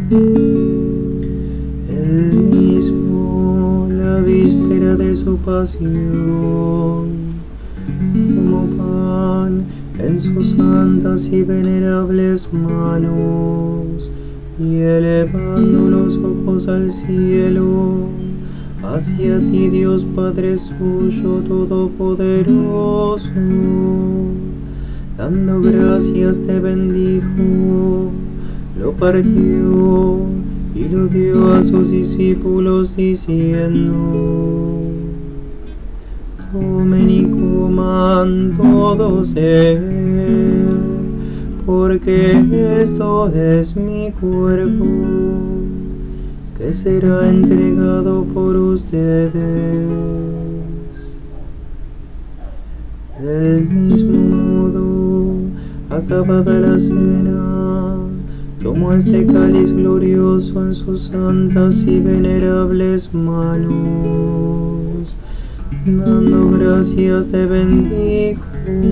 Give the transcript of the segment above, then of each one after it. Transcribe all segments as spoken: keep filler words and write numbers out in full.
Él mismo, la víspera de su pasión, tomó pan en sus santas y venerables manos, y elevando los ojos al cielo, hacia ti, Dios Padre suyo todopoderoso, dando gracias te bendijo, lo partió y lo dio a sus discípulos diciendo: tomen y coman todos de él, porque esto es mi cuerpo, que será entregado por ustedes. Del mismo modo, acabada la cena, tomó este cáliz glorioso en sus santas y venerables manos, dando gracias te bendijo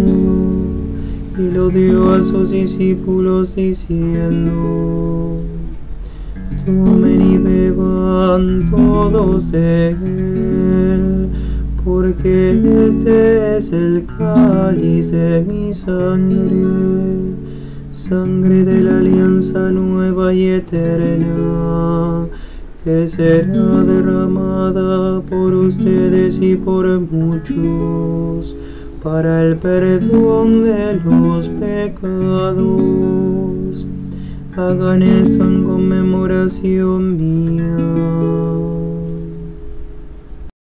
y lo dio a sus discípulos diciendo: tomen y beban todos de él, porque este es el cáliz de mi sangre, sangre de la alianza nueva y eterna, que será derramada por ustedes y por muchos para el perdón de los pecados. Hagan esto en conmemoración mía.